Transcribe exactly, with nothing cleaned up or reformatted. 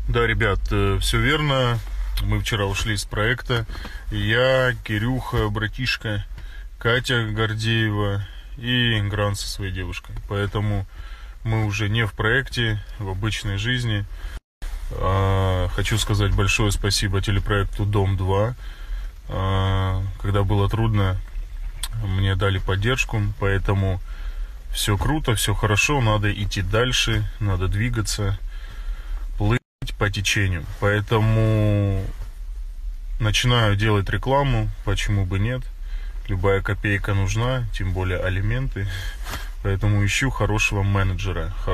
Да, ребят, все верно. Мы вчера ушли из проекта. Я, Кирюха, братишка, Катя Гордеева и Гран со своей девушкой. Поэтому мы уже не в проекте, в обычной жизни. Хочу сказать большое спасибо телепроекту Дом два. Когда было трудно, мне дали поддержку, поэтому все круто, все хорошо, надо идти дальше, надо двигаться, плыть по течению. Поэтому начинаю делать рекламу, почему бы нет. Любая копейка нужна, тем более алименты. Поэтому ищу хорошего менеджера.